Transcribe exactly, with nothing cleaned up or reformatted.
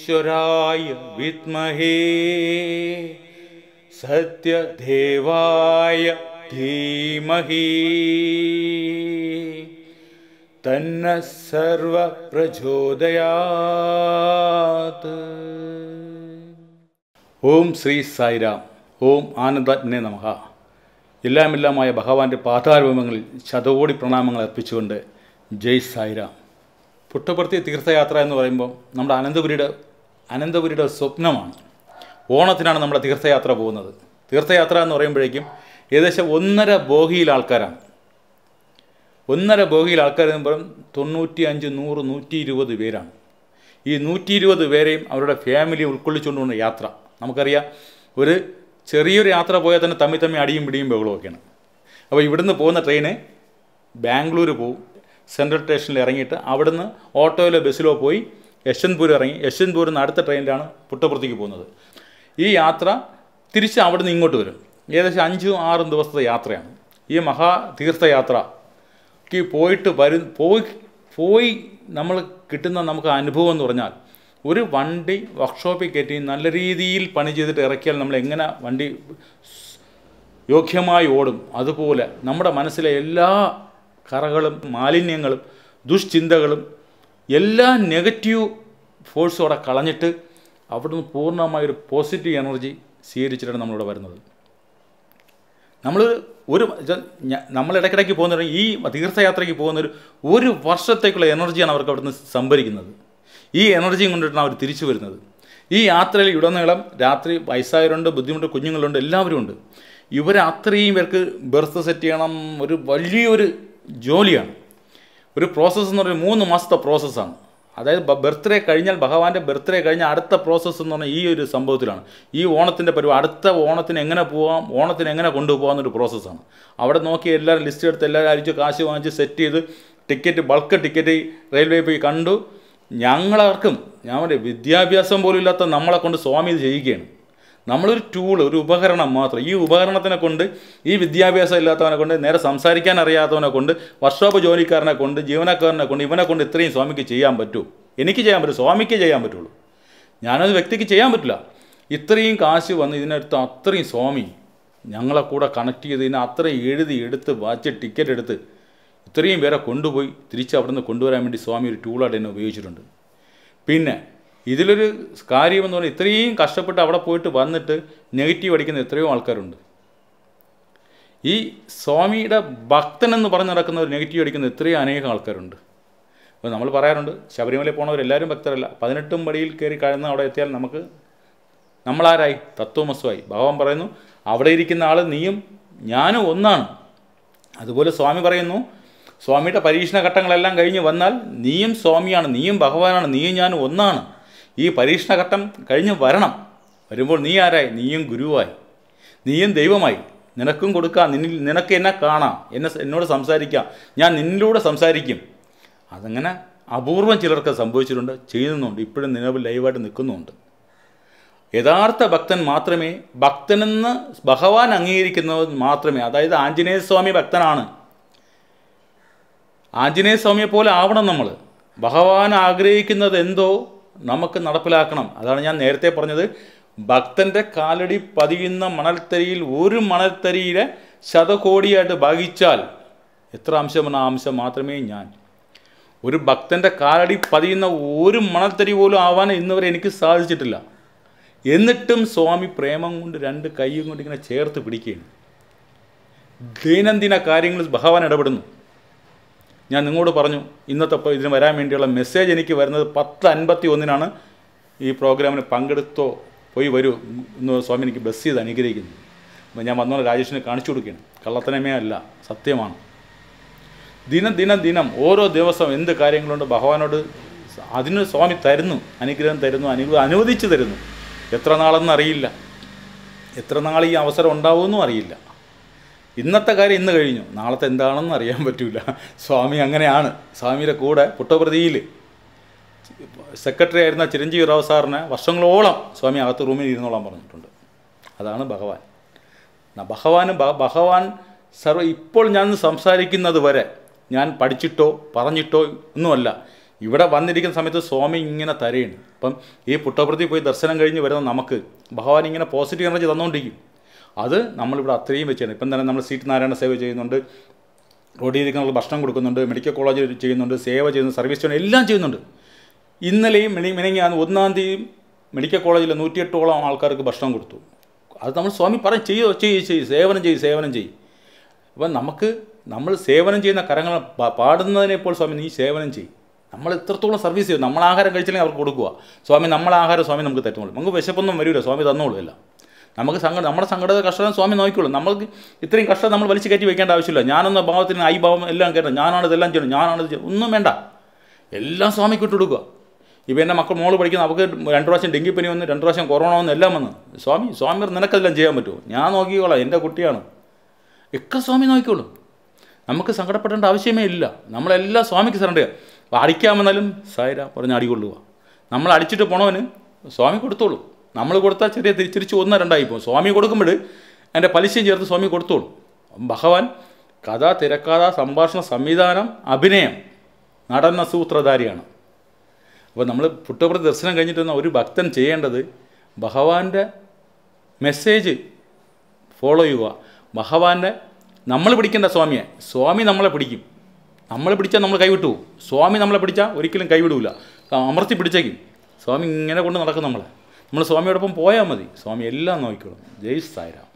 ഈശ്വരായ വിദ്മഹേ സത്യദേവായ ധീമഹി തന്ന സർവ പ്രചോദയാത്. ഓം ശ്രീ സായിരാം. ഓം ആനന്ദാത്മനെ നമഃ. എല്ലാമെല്ലാമായ ഭഗവാന്റെ പാതാരൂപങ്ങളിൽ ശതകോടി പ്രണാമങ്ങൾ അർപ്പിച്ചുകൊണ്ട് ജയ് സായിരാം. പുട്ടപർത്തി തീർത്ഥയാത്ര എന്ന് പറയുമ്പോൾ നമ്മുടെ അനന്തപുരിയുടെ അനന്തപുരിയുടെ സ്വപ്നമാണ്. ഓണത്തിനാണ് നമ്മുടെ തീർത്ഥയാത്ര പോകുന്നത്. തീർത്ഥയാത്ര എന്ന് പറയുമ്പോഴേക്കും ഏകദേശം ഒന്നര ബോഗിയിൽ ആൾക്കാരാണ്. ഒന്നര ബോഗിയിൽ ആൾക്കാർ എന്ന് പറയുമ്പോൾ തൊണ്ണൂറ്റി അഞ്ച് നൂറ് നൂറ്റി ഇരുപത് പേരാണ്. ഈ നൂറ്റി ഇരുപത് പേരെയും അവരുടെ ഫാമിലി ഉൾക്കൊള്ളിച്ചുകൊണ്ടുള്ള യാത്ര. നമുക്കറിയാം, ഒരു ചെറിയൊരു യാത്ര പോയാൽ തന്നെ തമ്മി തമ്മി അടിയും പിടിയും ബഹളമൊക്കെയാണ്. അപ്പോൾ ഇവിടുന്ന് പോകുന്ന ട്രെയിന് ബാംഗ്ലൂർ പോകും. സെൻട്രൽ സ്റ്റേഷനിൽ ഇറങ്ങിയിട്ട് അവിടുന്ന് ഓട്ടോയിലോ ബസ്സിലോ പോയി യശ്വന്ത്പൂർ ഇറങ്ങി യശ്വന്ത്പൂരിൽ നിന്ന് അടുത്ത ട്രെയിനിലാണ് പുട്ടപർത്തിക്ക് പോകുന്നത്. ഈ യാത്ര തിരിച്ച് അവിടുന്ന് ഇങ്ങോട്ട് വരും. ഏകദേശം അഞ്ചും ആറും ദിവസത്തെ യാത്രയാണ്. ഈ മഹാതീർത്ഥയാത്രയ്ക്ക് പോയിട്ട് വരും പോയി പോയി നമ്മൾ കിട്ടുന്ന നമുക്ക് അനുഭവം എന്ന് പറഞ്ഞാൽ, ഒരു വണ്ടി വർക്ക്ഷോപ്പിൽ കയറ്റി നല്ല രീതിയിൽ പണി ചെയ്തിട്ട് ഇറക്കിയാൽ നമ്മൾ എങ്ങനെ വണ്ടി യോഗ്യമായി ഓടും, അതുപോലെ നമ്മുടെ മനസ്സിലെ എല്ലാ കറകളും മാലിന്യങ്ങളും ദുഷ്ചിന്തകളും എല്ലാ നെഗറ്റീവ് ഫോഴ്സോടെ കളഞ്ഞിട്ട് അവിടുന്ന് പൂർണ്ണമായൊരു പോസിറ്റീവ് എനർജി സ്വീകരിച്ചിട്ടാണ് നമ്മളിവിടെ വരുന്നത്. നമ്മൾ ഒരു നമ്മൾ ഇടയ്ക്കിടയ്ക്ക് പോകുന്ന ഈ തീർത്ഥയാത്രയ്ക്ക് പോകുന്നൊരു ഒരു വർഷത്തേക്കുള്ള എനർജിയാണ് അവർക്ക് അവിടുന്ന് സംഭരിക്കുന്നത്. ഈ എനർജിയും കൊണ്ടിട്ടാണ് അവർ തിരിച്ചു വരുന്നത്. ഈ യാത്രയിൽ ഉടനീളം രാത്രി വയസ്സായവരുണ്ട്, ബുദ്ധിമുട്ട് കുഞ്ഞുങ്ങളുണ്ട്, എല്ലാവരും ഉണ്ട്. ഇവർ അത്രയും പേർക്ക് ബർത്ത് സെറ്റ് ചെയ്യണം. ഒരു വലിയൊരു ജോലിയാണ്. ഒരു പ്രോസസ്സ് എന്ന് പറഞ്ഞാൽ മൂന്ന് മാസത്തെ പ്രോസസ്സാണ്. അതായത് ബർത്ത്ഡേ കഴിഞ്ഞാൽ, ഭഗവാന്റെ ബർത്ത്ഡേ കഴിഞ്ഞാൽ അടുത്ത പ്രോസസ്സ് എന്ന് പറഞ്ഞാൽ ഈ ഒരു സംഭവത്തിലാണ്. ഈ ഓണത്തിൻ്റെ പരിപാടി, അടുത്ത ഓണത്തിന് എങ്ങനെ പോകാം, ഓണത്തിന് എങ്ങനെ കൊണ്ടുപോകാമെന്നൊരു പ്രോസസ്സാണ്. അവിടെ നോക്കി എല്ലാവരും ലിസ്റ്റ് എടുത്ത് എല്ലാവരും അരിച്ച് കാശ് വാങ്ങിച്ച് സെറ്റ് ചെയ്ത് ടിക്കറ്റ്, ബൾക്ക് ടിക്കറ്റ് റെയിൽവേ പോയി കണ്ടു. ഞങ്ങളാർക്കും, ഞാൻ പറയും, വിദ്യാഭ്യാസം പോലും ഇല്ലാത്ത നമ്മളെ കൊണ്ട് സ്വാമി ഇത് ചെയ്യിക്കുകയാണ്. നമ്മളൊരു ടൂൾ, ഒരു ഉപകരണം മാത്രം. ഈ ഉപകരണത്തിനെ കൊണ്ട്, ഈ വിദ്യാഭ്യാസം ഇല്ലാത്തവനെ കൊണ്ട്, നേരെ സംസാരിക്കാൻ അറിയാത്തവനെ കൊണ്ട്, വർക്ക്ഷോപ്പ് ജോലിക്കാരനെ കൊണ്ട്, ജീവനക്കാരനെ കൊണ്ട്, ഇവനെ കൊണ്ട് ഇത്രയും സ്വാമിക്ക് ചെയ്യാൻ പറ്റൂ? എനിക്ക് ചെയ്യാൻ പറ്റും, സ്വാമിക്ക് ചെയ്യാൻ പറ്റുള്ളൂ. ഞാനത് വ്യക്തിക്ക് ചെയ്യാൻ പറ്റില്ല. ഇത്രയും കാശ് വന്ന് ഇതിനടുത്ത് അത്രയും സ്വാമി ഞങ്ങളെ കൂടെ കണക്ട് ചെയ്ത് ഇതിനെ അത്രയും എഴുതി എടുത്ത് വാച്ച് ടിക്കറ്റ് എടുത്ത് ഇത്രയും പേരെ കൊണ്ടുപോയി തിരിച്ച് അവിടെ നിന്ന് കൊണ്ടുവരാൻ വേണ്ടി സ്വാമി ഒരു ടൂളായിട്ട് എന്നെ ഉപയോഗിച്ചിട്ടുണ്ട്. പിന്നെ ഇതിലൊരു കാര്യമെന്ന് പറഞ്ഞാൽ, ഇത്രയും കഷ്ടപ്പെട്ട് അവിടെ പോയിട്ട് വന്നിട്ട് നെഗറ്റീവ് അടിക്കുന്ന എത്രയോ ആൾക്കാരുണ്ട്. ഈ സ്വാമിയുടെ ഭക്തനെന്ന് പറഞ്ഞ് നടക്കുന്ന ഒരു നെഗറ്റീവ് അടിക്കുന്ന എത്രയോ അനേകം ആൾക്കാരുണ്ട്. അപ്പോൾ നമ്മൾ പറയാറുണ്ട്, ശബരിമലയിൽ പോണവരെല്ലാവരും ഭക്തരല്ല. പതിനെട്ടും പടിയിൽ കയറി കഴിയുന്ന അവിടെ എത്തിയാൽ നമുക്ക് നമ്മളാരായി? തത്വമസ്വായി. ഭഗവാൻ പറയുന്നു, അവിടെ ഇരിക്കുന്ന ആൾ നീയും ഞാനും ഒന്നാണ്. അതുപോലെ സ്വാമി പറയുന്നു, സ്വാമിയുടെ പരീക്ഷണ ഘട്ടങ്ങളെല്ലാം കഴിഞ്ഞ് വന്നാൽ നീയും സ്വാമിയാണ്, നീയും ഭഗവാനാണ്, നീയും ഞാനും ഒന്നാണ്. ഈ പരീക്ഷണഘട്ടം കഴിഞ്ഞ് വരണം. വരുമ്പോൾ നീ ആരായി? നീയും ഗുരുവായി, നീയും ദൈവമായി. നിനക്കും കൊടുക്കാം, നിന്നിൽ നിനക്ക് എന്നെ കാണാം, എന്നെ എന്നോട് സംസാരിക്കാം, ഞാൻ നിന്നിലൂടെ സംസാരിക്കും. അതങ്ങനെ അപൂർവം ചിലർക്ക് സംഭവിച്ചിട്ടുണ്ട്, ചെയ്യുന്നുണ്ട്, ഇപ്പോഴും നിലവിൽ ലൈവായിട്ട് നിൽക്കുന്നുമുണ്ട്. യഥാർത്ഥ ഭക്തൻ മാത്രമേ, ഭക്തനെന്ന് ഭഗവാൻ അംഗീകരിക്കുന്നവർ മാത്രമേ, അതായത് ആഞ്ജനേയ സ്വാമി ഭക്തനാണ്, ആഞ്ജനേയ സ്വാമിയെ പോലെ ആവണം നമ്മൾ. ഭഗവാൻ ആഗ്രഹിക്കുന്നത് എന്തോ നമുക്ക് നടപ്പിലാക്കണം. അതാണ് ഞാൻ നേരത്തെ പറഞ്ഞത്, ഭക്തൻ്റെ കാലടി പതിയുന്ന മണൽത്തരിയിൽ ഒരു മണൽത്തരിയിലെ ശതകോടിയായിട്ട് ഭാഗിച്ചാൽ എത്ര അംശമാണ്? ആ അംശം മാത്രമേ ഞാൻ. ഒരു ഭക്തൻ്റെ കാലടി പതിയുന്ന ഒരു മണൽത്തരി പോലും ആവാൻ ഇന്നുവരെ എനിക്ക് സാധിച്ചിട്ടില്ല. എന്നിട്ടും സ്വാമി പ്രേമം കൊണ്ട് രണ്ട് കൈയും കൊണ്ട് ഇങ്ങനെ ചേർത്ത് പിടിക്കുകയാണ്. ദൈനംദിന കാര്യങ്ങളിൽ ഭഗവാൻ ഇടപെടുന്നു. ഞാൻ നിങ്ങളോട് പറഞ്ഞു, ഇന്നത്തെ ഇതിന് വരാൻ വേണ്ടിയുള്ള മെസ്സേജ് എനിക്ക് വരുന്നത് പത്ത് അൻപത്തി ഒന്നിനാണ്. ഈ പ്രോഗ്രാമിന് പങ്കെടുത്തോ പോയി വരൂ എന്ന് സ്വാമി എനിക്ക് ബ്ലസ് ചെയ്ത് അനുഗ്രഹിക്കുന്നു. അപ്പോൾ ഞാൻ വന്നോളെ രാജേഷിനെ കാണിച്ചു കൊടുക്കുകയാണ്. കള്ളത്തനമേ അല്ല, സത്യമാണ്. ദിനം ദിനം ദിനം ഓരോ ദിവസം എന്ത് കാര്യങ്ങളുണ്ട് ഭഗവാനോട് അതിന് സ്വാമി തരുന്നു, അനുഗ്രഹം തരുന്നു, അനുഗ്രഹം അനുവദിച്ച് തരുന്നു. എത്ര നാളെന്ന് അറിയില്ല, എത്ര നാൾ ഈ അവസരം ഉണ്ടാവുമെന്നും അറിയില്ല. ഇന്നത്തെ കാര്യം ഇന്ന് കഴിഞ്ഞു, നാളത്തെ എന്താണെന്ന് അറിയാൻ പറ്റില്ല. സ്വാമി അങ്ങനെയാണ്. സ്വാമിയുടെ കൂടെ പുട്ടപർത്തിയിൽ സെക്രട്ടറി ആയിരുന്ന ചിരഞ്ജീവി റാവു സാറിനെ വർഷങ്ങളോളം സ്വാമി അകത്ത് റൂമിൽ ഇരുന്നോളാൻ പറഞ്ഞിട്ടുണ്ട്. അതാണ് ഭഗവാൻ. ഭഗവാന് ഭഗവാൻ സർവ ഇപ്പോൾ ഞാൻ സംസാരിക്കുന്നത് വരെ ഞാൻ പഠിച്ചിട്ടോ പറഞ്ഞിട്ടോ ഒന്നുമല്ല. ഇവിടെ വന്നിരിക്കുന്ന സമയത്ത് സ്വാമി ഇങ്ങനെ തരയാണ്. അപ്പം ഈ പുട്ടപർത്തി പോയി ദർശനം കഴിഞ്ഞ് വരുന്ന നമുക്ക് ഭഗവാൻ ഇങ്ങനെ പോസിറ്റീവ് എനർജി തന്നുകൊണ്ടിരിക്കും. അത് നമ്മളിവിടെ അത്രയും വെച്ചാണ്. ഇപ്പം തന്നെ നമ്മൾ സീറ്റ് നാരായണ സേവ ചെയ്യുന്നുണ്ട്, റോഡിൽ ഇരിക്കുന്ന ഭക്ഷണം കൊടുക്കുന്നുണ്ട്, മെഡിക്കൽ കോളേജിൽ ചെയ്യുന്നുണ്ട്, സേവ ചെയ്യുന്നു, സർവീസ് ചെയ്യുന്നു, എല്ലാം ചെയ്യുന്നുണ്ട്. ഇന്നലെയും മിനി മിനിങ്ങാണ് ഒന്നാം തീയതി മെഡിക്കൽ കോളേജിൽ നൂറ്റിയെട്ടോളം ആൾക്കാർക്ക് ഭക്ഷണം കൊടുത്തു. അത് നമ്മൾ സ്വാമി പറയും, ചെയ്യോ ചെയ്യ് ചെയ്യ് സേവനം ചെയ്യ് സേവനം ചെയ്യ്. അപ്പം നമുക്ക് നമ്മൾ സേവനം ചെയ്യുന്ന കരങ്ങൾ പാടുന്നതിനെപ്പോൾ സ്വാമി നീ സേവനം ചെയ്യും. നമ്മൾ എത്രത്തോളം സർവീസ് ചെയ്യും. നമ്മൾ ആഹാരം കഴിച്ചില്ലെങ്കിൽ അവർക്ക് കൊടുക്കുക. സ്വാമി നമ്മളെ ആഹാരം സ്വാമി നമുക്ക് തരുന്നുള്ളൂ. നമുക്ക് വിശപ്പൊന്നും വരില്ല, സ്വാമി തന്നോളൂ എല്ലാം. നമുക്ക് സങ്കടം, നമ്മുടെ സങ്കട കഷ്ടം സ്വാമി നോക്കിക്കോളും. നമ്മൾക്ക് ഇത്രയും കഷ്ടം നമ്മൾ വലിച്ചു കയറ്റി വയ്ക്കേണ്ട ആവശ്യമില്ല. ഞാനെന്ന ഭാവത്തിന് ഐ ഭാവം എല്ലാം കയറ്റണം, ഞാനാണ് ഇതെല്ലാം ചെയ്യണം, ഞാനാണ് ഇത് ചെയ്യണം, ഒന്നും വേണ്ട. എല്ലാം സ്വാമിക്ക് ഇട്ട് കൊടുക്കുക. ഇപ്പോൾ എൻ്റെ മക്കൾ മോള് പഠിക്കുന്ന അവർക്ക് രണ്ട് പ്രാവശ്യം ഡെങ്കിപ്പനി വന്ന്, രണ്ട് പ്രാവശ്യം കൊറോണ വന്ന്, എല്ലാം വന്ന്. സ്വാമി സ്വാമി നിനക്കെല്ലാം ചെയ്യാൻ പറ്റുമോ? ഞാൻ നോക്കിക്കോളാം, എൻ്റെ കുട്ടിയാണ്. ഒക്കെ സ്വാമി നോക്കിക്കോളും. നമുക്ക് സങ്കടപ്പെടേണ്ട ആവശ്യമേ ഇല്ല. നമ്മളെല്ലാം സ്വാമിക്ക് സറണ്ടർ ചെയ്യുക. അപ്പോൾ അടിക്കാമെന്നാലും സായിര പറഞ്ഞ് അടികൊള്ളുക. നമ്മൾ അടിച്ചിട്ട് പോണവന് സ്വാമി കൊടുത്തോളൂ. നമ്മൾ കൊടുത്താൽ ചെറിയ തിരിച്ചിരിച്ച് ഒന്ന് രണ്ടായി പോകും. സ്വാമി കൊടുക്കുമ്പോൾ അതിൻ്റെ പലിശയും ചേർത്ത് സ്വാമി കൊടുത്തോളൂ. ഭഗവാൻ കഥ, തിരക്കഥ, സംഭാഷണ, സംവിധാനം, അഭിനയം, നടന സൂത്രധാരിയാണ്. അപ്പോൾ നമ്മൾ പുട്ടപർത്തി ദർശനം കഴിഞ്ഞിട്ട് ഒരു ഭക്തൻ ചെയ്യേണ്ടത് ഭഗവാന്റെ മെസ്സേജ് ഫോളോ ചെയ്യുക. ഭഗവാന്റെ നമ്മൾ പിടിക്കേണ്ട സ്വാമിയെ, സ്വാമി നമ്മളെ പിടിക്കും. നമ്മൾ പിടിച്ചാൽ നമ്മൾ കൈവിട്ടു പോകും. സ്വാമി നമ്മളെ പിടിച്ചാൽ ഒരിക്കലും കൈവിടില്ല, അമർത്തി പിടിച്ചേക്കും. സ്വാമി ഇങ്ങനെ കൊണ്ട് നടക്കും നമ്മളെ. നമ്മൾ സ്വാമിയോടൊപ്പം പോയാൽ മതി, സ്വാമി എല്ലാം നോക്കിക്കോളും. ജയ് സായിരാം.